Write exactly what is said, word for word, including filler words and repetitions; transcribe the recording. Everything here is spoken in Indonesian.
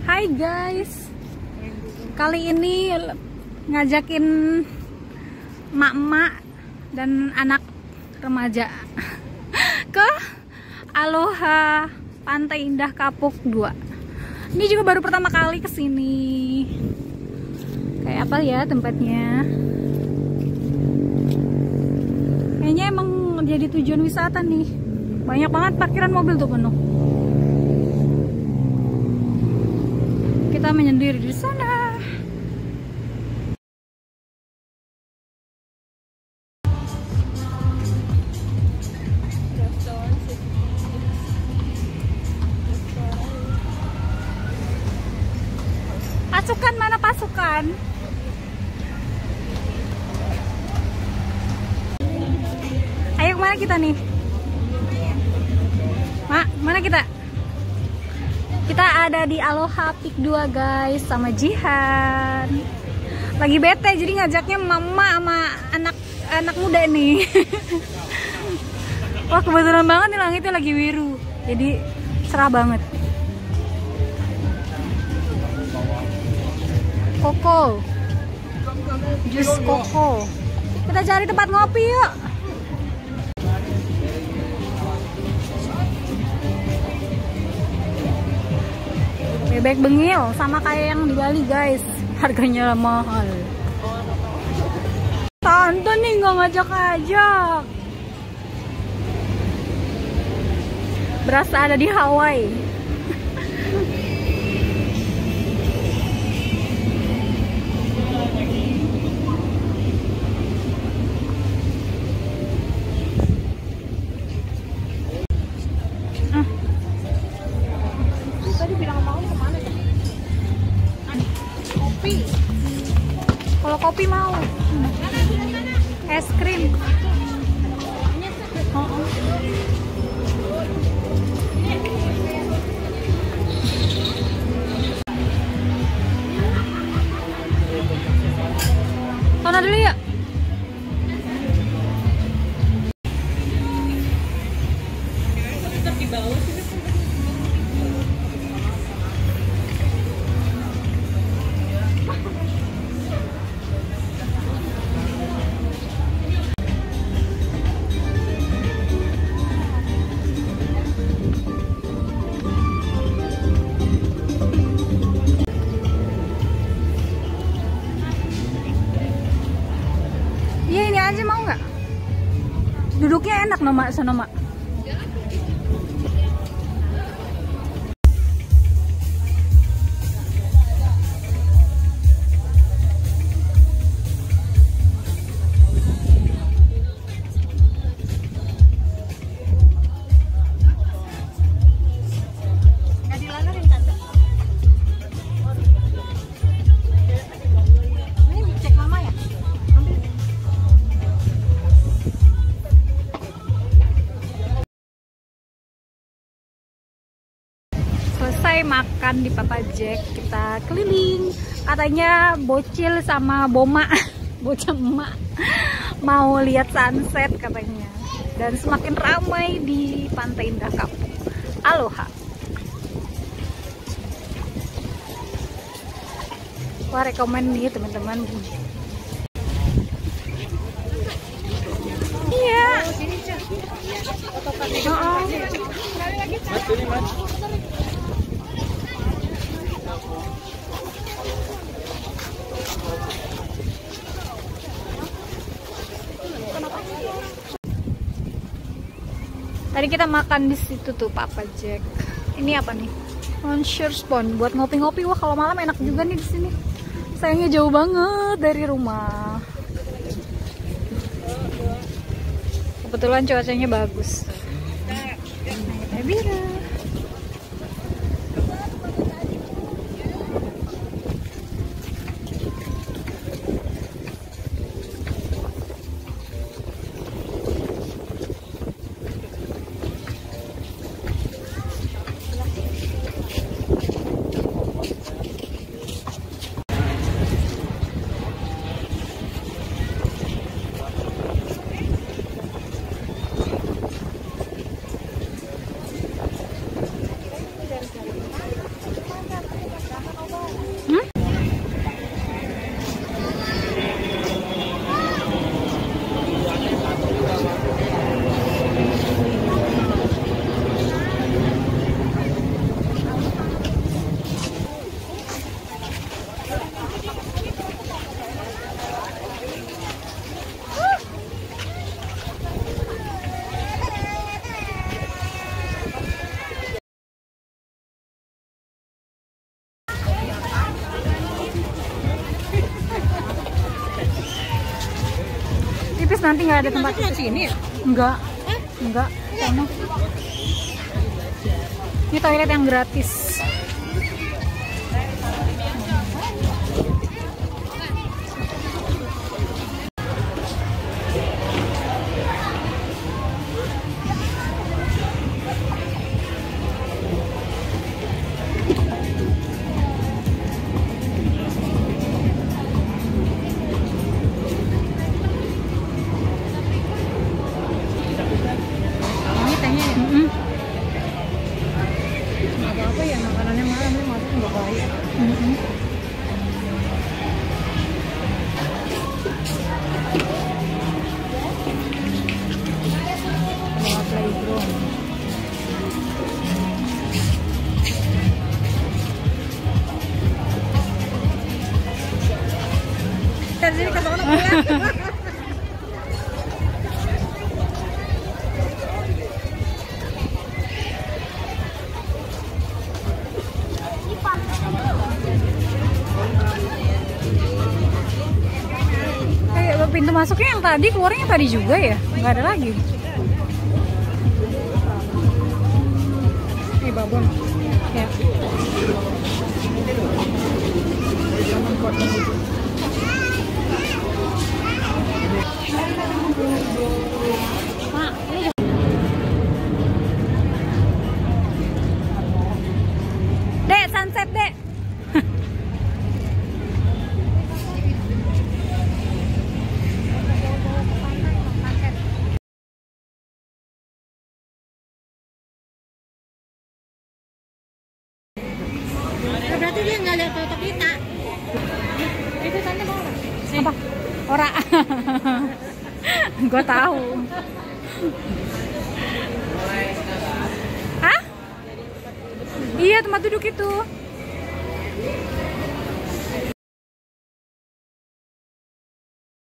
Hai guys, kali ini ngajakin mak-mak dan anak remaja ke Aloha Pantai Indah Kapuk dua. Ini juga baru pertama kali kesini. Kayak apa ya tempatnya? Kayaknya emang jadi tujuan wisata nih. Banyak banget parkiran mobil tuh penuh. Kita menyendiri di sana. Pasukan mana pasukan? Ayo kemana kita nih? Mak, mana kita? Kita ada di Aloha Peak dua guys, sama Jihan. Lagi bete jadi ngajaknya mama sama anak anak muda nih. Wah kebetulan banget nih langitnya lagi biru, jadi cerah banget. Koko, jus koko. Kita cari tempat ngopi yuk. Bebek bengil sama kayak yang di Bali guys, harganya mahal. Tante nih nggak ngajak-ngajak. Berasa ada di Hawaii. Kalau kopi mau, es krim. Oh, oh. Sana dulu ya. Aja mau nggak? Duduknya enak nama sana mak. Selesai makan di Papa Jack, kita keliling. Katanya bocil sama boma, bocah emak mau lihat sunset katanya. Dan semakin ramai di Pantai Indah Kapuk Aloha. Wah rekomen nih teman-teman. Iya. Oh, tadi kita makan di situ tuh Papa Jack. Ini apa nih? Longshore Spoon buat ngopi-ngopi. Wah kalau malam enak juga nih di sini. Sayangnya jauh banget dari rumah. Kebetulan cuacanya bagus. Nah, bira. nanti nggak ada tempat di sini ya? Enggak. Enggak. Sama. Ini toilet yang gratis. Apa ya makanannya mahal, ini masuk nggak bayar. Mm-hmm. Bawa playground. Dari sini ke sana pulang. Pintu masuknya yang tadi, keluarnya yang tadi juga ya? Nggak ada lagi. Ini babon. Ya. Dek, sunset, Dek. Berarti dia nggak lihat foto kita. Itu tante mau Apa? Ora. Gue tahu. Hah? Iya, tempat duduk itu.